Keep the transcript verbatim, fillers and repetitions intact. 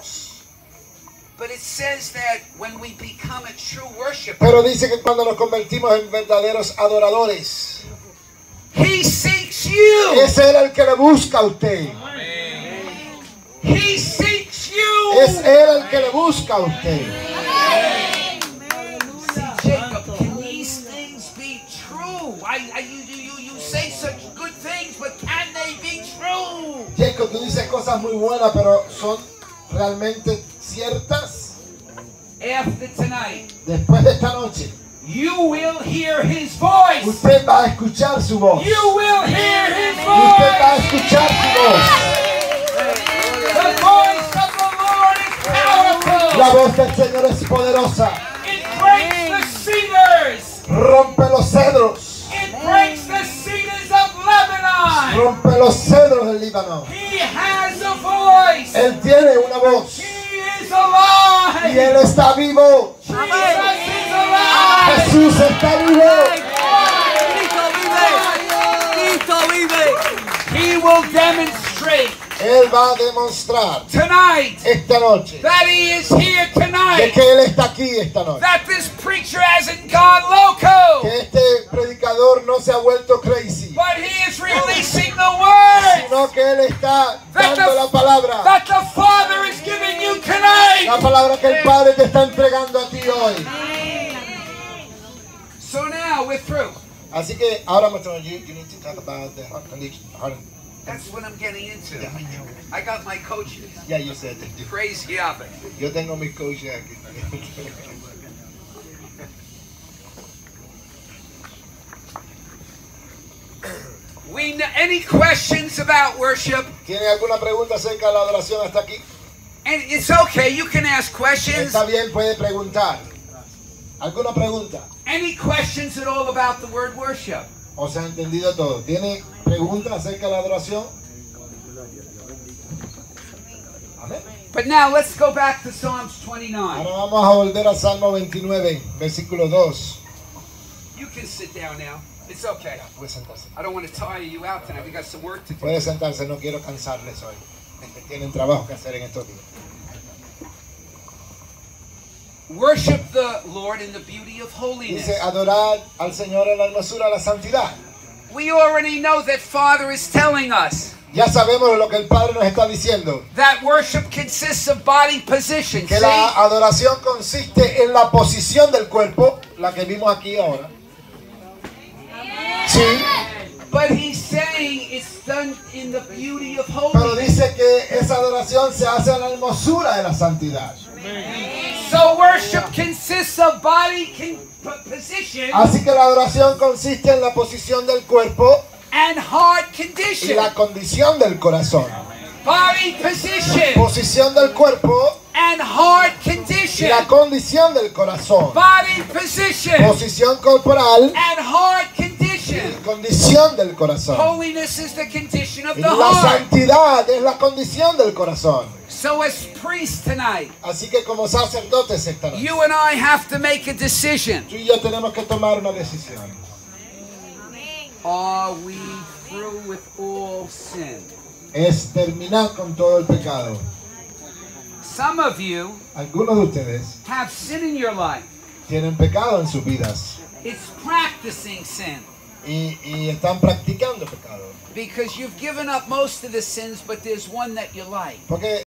Dios. But it says that when we become a true worshiper, Pero dice que cuando nos convertimos en verdaderos adoradores, He seeks you. es Él el que le busca a usted. He seeks you. Es Él el que le busca a usted. See, Jacob, can these things be true? I, I, you, you, you say such good things, but can they be true? Jacob, tú dices cosas muy buenas, pero ¿son realmente ciertas? After tonight, Después de esta noche, you will hear His voice. usted va a escuchar su voz. You will hear His Usted va a voice. escuchar su voz. The voice of the Lord is powerful. La voz del Señor es poderosa. It breaks the cedars. Rompe los cedros. It breaks the cedars of Lebanon. Rompe los cedros del Líbano. He has a voice. Él tiene una voz. He is alive. Y Él está vivo. Jesus is alive. Jesús está vivo. Cristo vive. Cristo vive. He will demonstrate Él va a demostrar tonight esta noche that He is here de tonight. que Él está aquí esta noche. That this preacher hasn't gone loco. Que este predicador no se ha vuelto crazy, But He is releasing the word sino que Él está dando la palabra. that the Father is giving you tonight. La palabra que el Padre te está entregando a ti hoy. So now we're through. Así que ahora, Maestro, you, you need to talk about the heart condition. Heart, That's what I'm getting into. yeah, I got my coaches. yeah, you said it. Praise Yahweh. Yo tengo mis coaches aquí. We kn- any questions about worship? ¿Tiene alguna pregunta acerca de la adoración hasta aquí? And it's okay. You can ask questions. Está bien, puede preguntar. ¿Alguna pregunta? Any questions at all about the word worship? ¿O se ha entendido todo? ¿Tiene preguntas acerca de la adoración? Amén. But now let's go back to Psalms twenty-nine. Ahora vamos a volver a Salmo veintinueve, versículo dos. You can sit down now. It's okay. Puede sentarse. I don't want to tire you out tonight. We got some work to do. Puede sentarse, no quiero cansarles hoy. Tienen trabajo que hacer en estos días. Worship the Lord in the beauty of holiness. Dice, adorar al Señor en la hermosura de la santidad. We already know that Father is telling us Ya sabemos lo que el Padre nos está diciendo. that worship consists of body position. Que See? la adoración consiste en la posición del cuerpo, la que vimos aquí ahora. Sí, But he's saying it's done in the beauty of pero holiness. dice que esa adoración se hace en la hermosura de la santidad. So worship consists of body con- p- position Así que la adoración consiste en la posición del cuerpo and heart y condition. la condición del corazón. Body position Posición del cuerpo and heart y condition. la condición del corazón. Body position Posición corporal and heart y condition. condición del corazón. Holiness is the condition of Y the la heart. santidad es la condición del corazón. So as priests tonight, Así que como sacerdotes esta noche, you and I have to make a decision. tú y yo tenemos que tomar una decisión. Are we through with all sin? Es terminar con todo el pecado. Some of you Algunos de ustedes have sin in your life. tienen pecado en sus vidas It's practicing sin y, y están practicando pecado. because you've given up most of the sins, but there's one that you like. Porque